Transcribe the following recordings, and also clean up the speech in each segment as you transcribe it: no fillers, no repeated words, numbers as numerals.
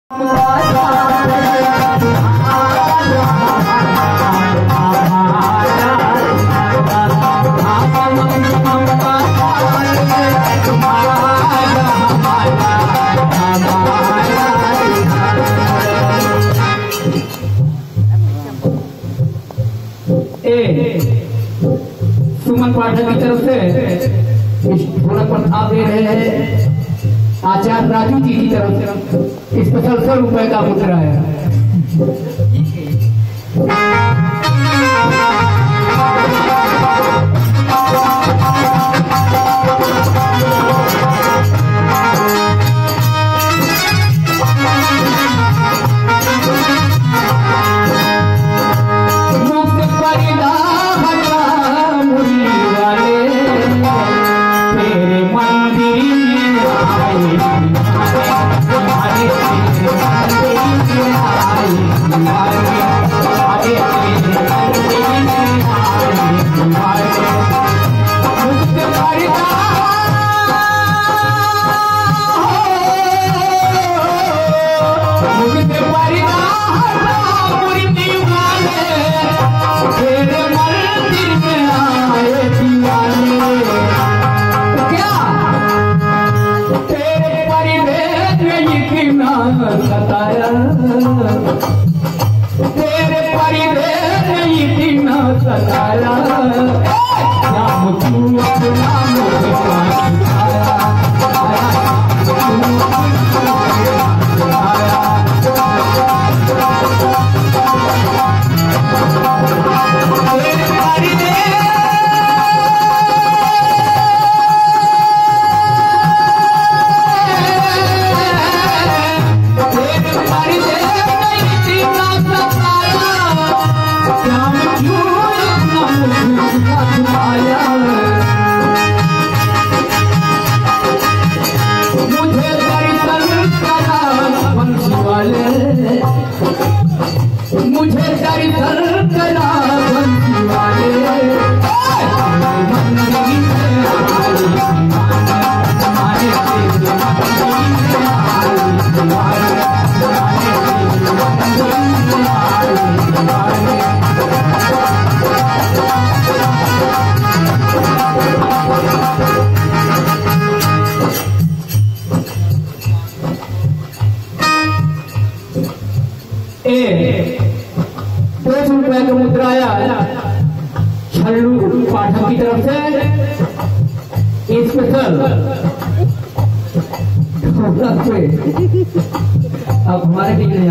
सुमन पाठक की तरफ से इस ढोलक पर थाप दे रहे हैं आचार्य राजू जी की तरफ से स्पेशल 100 रुपए का मुद्रा है। तेरे परिवेश नहीं दिन सताया नाम तू नाम मुझे दर्शन करा बंसी वाले ₹200 का मुद्रा आया छल्लू पाठक की तरफ से स्पेशल। अब हमारे भी नहीं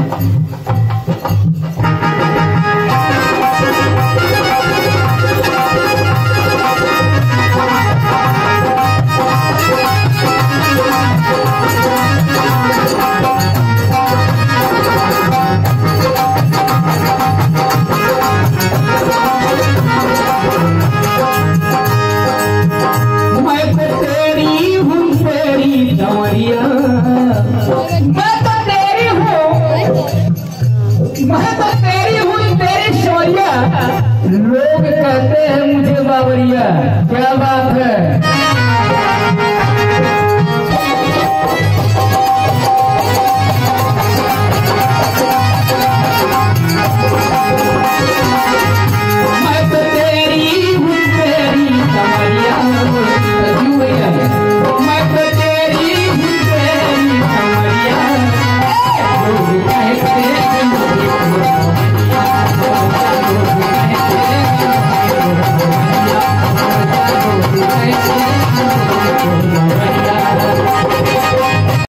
लोग कहते हैं मुझे बावरिया, क्या बात